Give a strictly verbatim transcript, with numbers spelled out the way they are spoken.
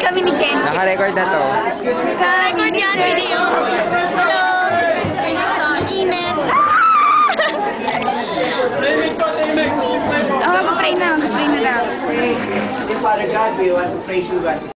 kami ni Ken. Naka-record na to. Naka-record yan, video. Hello. Init. Oh, mag-pray na. Mag-pray na lang. Father God, we want to praise you, God.